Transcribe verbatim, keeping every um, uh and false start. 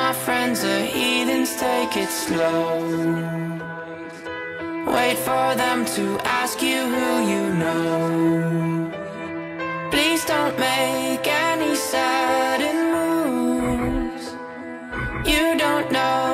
my friends are heathens, take it slow. Wait for them to ask you who you know. Please don't make any sudden moves. You don't know